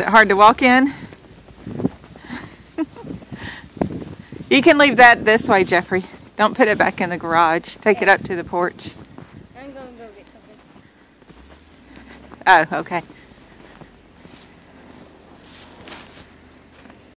it hard to walk in? You can leave that this way, Jeffrey. Don't put it back in the garage. Take it up to the porch. I'm going to go get something. Oh, okay.